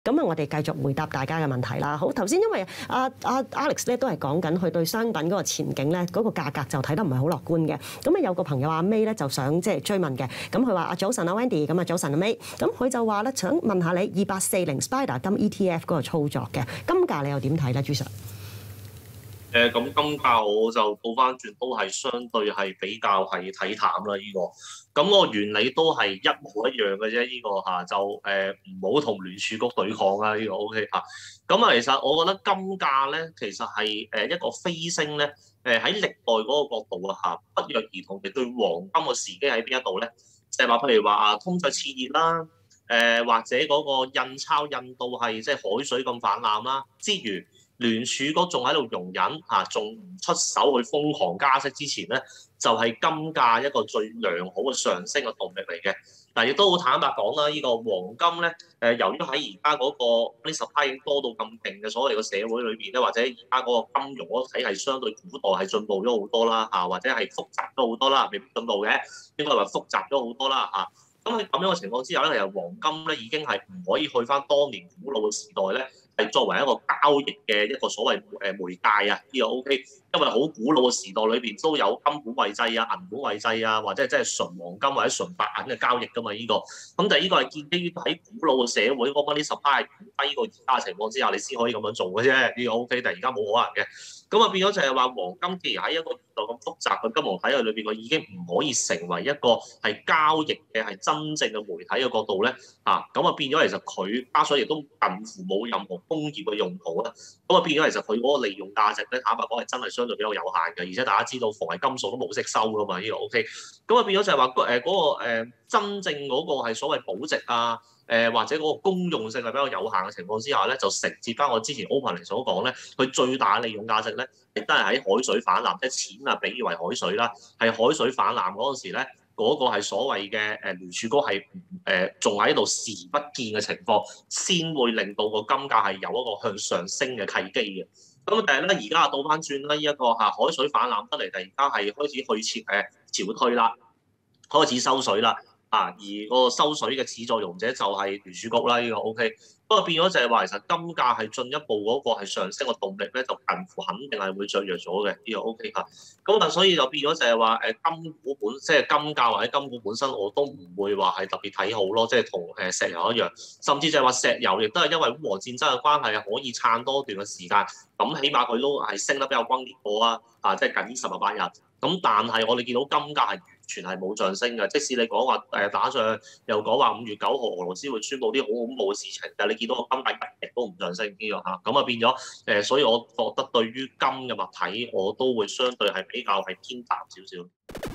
咁啊，我哋繼續回答大家嘅問題啦。好，頭先因為Alex 咧都係講緊佢對商品嗰個前景咧，嗰個價格就睇得唔係好樂觀嘅。咁啊，有個朋友阿 May 咧就想即係追問嘅。咁佢話：早晨啊 Wendy，咁啊早晨啊 May。咁佢就話咧想問下你2840 Spider 金 ETF 嗰個操作嘅金價，你又點睇咧，朱 Sir？ 咁金價我就倒翻轉都係相對係比較係睇淡啦，呢個咁個原理都係一模一樣嘅啫，呢個就唔好同聯儲局對抗啦，呢個 OK 嚇。咁啊，其實我覺得金價咧其實係一個飛升咧，喺歷代嗰個角度不約而同地對黃金嘅時機喺邊一度咧？就係話譬如話通脹熾熱啦，或者嗰個印鈔印到係即係海水咁泛濫啦，之餘，聯儲局仲喺度容忍仲唔出手去瘋狂加息之前咧，就係金價一個最良好嘅上升嘅動力嚟嘅。但亦都好坦白講啦，呢個黃金咧，由於喺而家嗰個啲 supply 已經多到咁勁嘅所謂嘅社會裏邊咧，或者而家嗰個金融嗰個體系相對古代係進步咗好多啦，或者係複雜咗好多啦，未必進步嘅，應該話複雜咗好多啦咁喺咁樣嘅情況之下咧，其實黃金咧已經係唔可以去翻當年古老嘅時代咧。係作為一個交易嘅一個所謂媒介呢個 OK，因為好古老嘅時代裏邊都有金本位制銀本位制或者係真係純黃金或者純白銀嘅交易㗎嘛呢個。咁但係呢個係建基於喺古老嘅社會嗰班啲 supply 低過而家嘅情況之下，你先可以咁樣做嘅啫。呢個 OK，但係而家冇可能嘅。咁變咗就係話黃金既然喺一個年代咁複雜嘅金融體系裏邊，佢已經唔可以成為一個係交易嘅係真正嘅媒體嘅角度咧變咗其實佢加上亦都近乎冇任何工業嘅用途啦，變咗其實佢嗰個利用價值咧，坦白講係真係相對比較有限嘅，而且大家知道逢係金屬都冇息收噶嘛，呢個 OK，變咗就係話嗰個真正嗰個係所謂保值或者嗰個公用性係比較有限嘅情況之下咧，就承接翻我之前 opening 所講咧，佢最大嘅利用價值咧，亦都係喺海水泛濫，即係錢比喻為海水啦，係海水泛濫嗰陣時咧。嗰個係所謂嘅聯儲局係仲喺度視不見嘅情況，先會令到個金價係有一個向上升嘅契機嘅。咁但係咧，而家倒翻轉啦，呢一個海水泛濫得嚟，而家係開始去撤退啦，開始收水啦。而個收水嘅始作俑者就係聯儲局啦，呢個 OK。不過變咗就係話，其實金價係進一步嗰個係上升嘅動力咧，就近乎肯定係會削弱咗嘅，呢個 OK 嚇。咁但所以就變咗就係話金股即係金價或者金股本身，我都唔會話係特別睇好咯，即係同石油一樣，甚至就係話石油亦都係因為烏俄戰爭嘅關係可以撐多段嘅時間，咁起碼佢都係升得比較轟烈過即係近10日8日。咁但係我哋見到金價係完全係冇上升嘅，即使你講話打仗，又講話5月9號俄羅斯會宣布啲好恐怖嘅事情，但係你見到個金價一直都唔上升呢個咁變咗所以我覺得對於金嘅物體我都會相對係比較係偏淡少少。